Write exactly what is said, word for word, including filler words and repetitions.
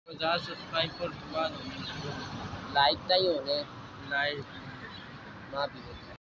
पचास सब्सक्राइब पर बाद लाइक नहीं होने लाइक ना भी